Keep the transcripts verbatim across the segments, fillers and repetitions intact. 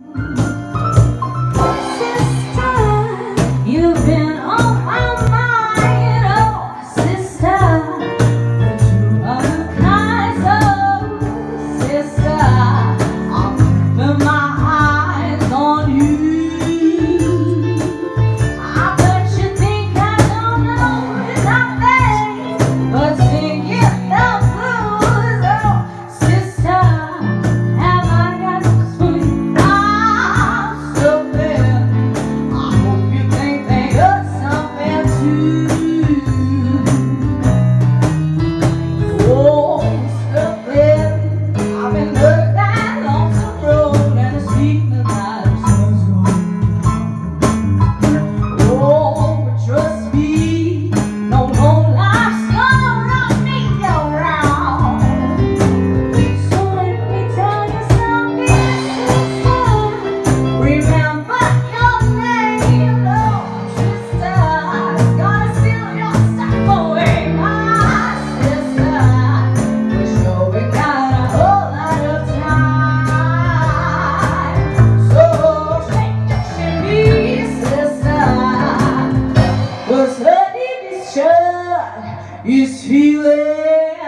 Is feeling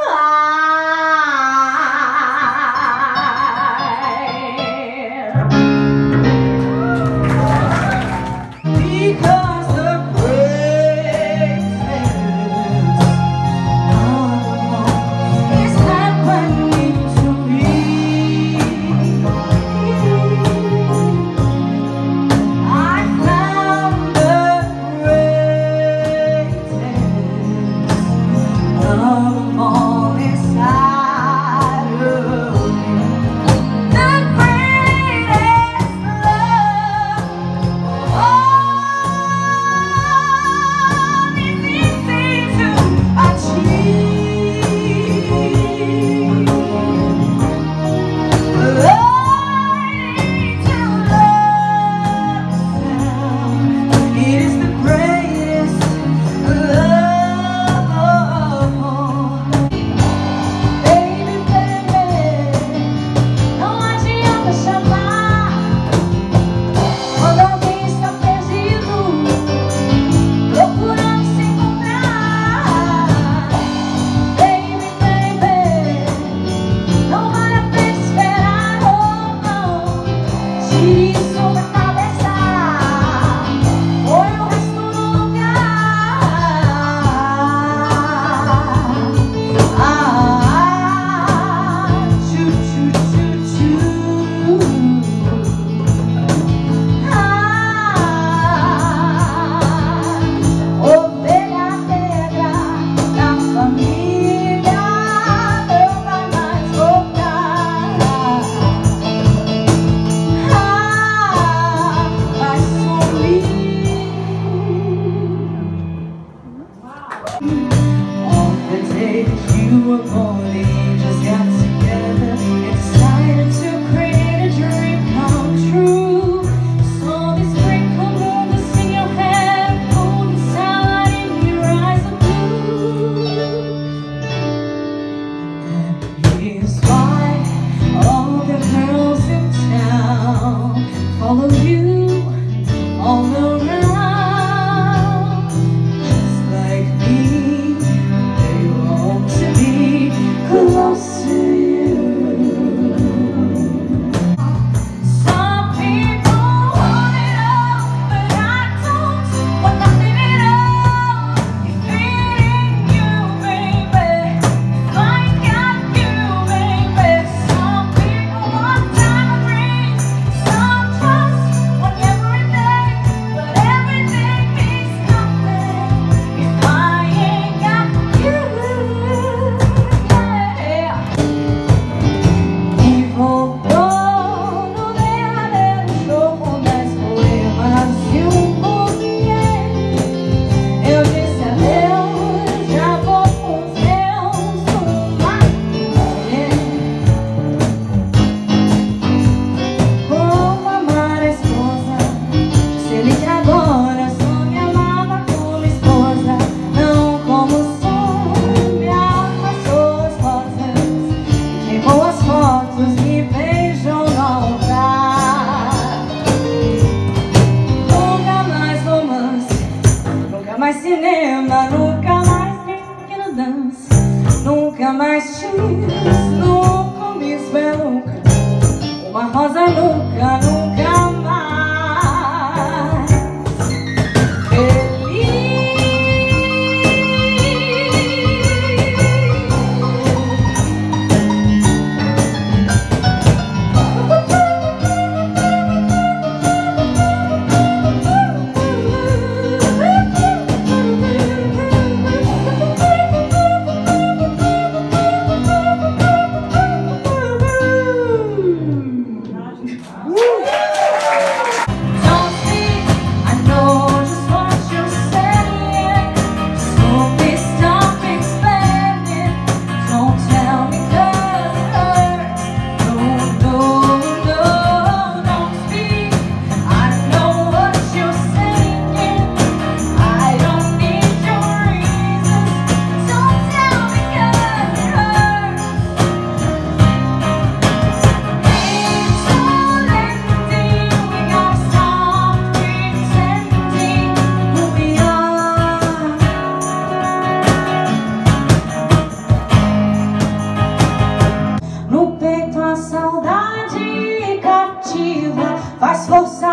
fine because the greatness is happening to me. I found the greatness of all inside of me. The greatest love of all is easy to achieve. Learning to love yourself, it is the greatest love of all. Baby, baby, não adianta chamar quando alguém está perdido, procurando se encontrar. Baby, baby, não vale a pena esperar, oh, não. Tire isso da cabeça, põe o resto no lugar. Ah, tchu, tchu, tchu, tchu. Ah, ovelha negra da família não vai mais voltar. Ah, nunca me espera nunca, uma rosa nunca, nunca mais feliz. Faz força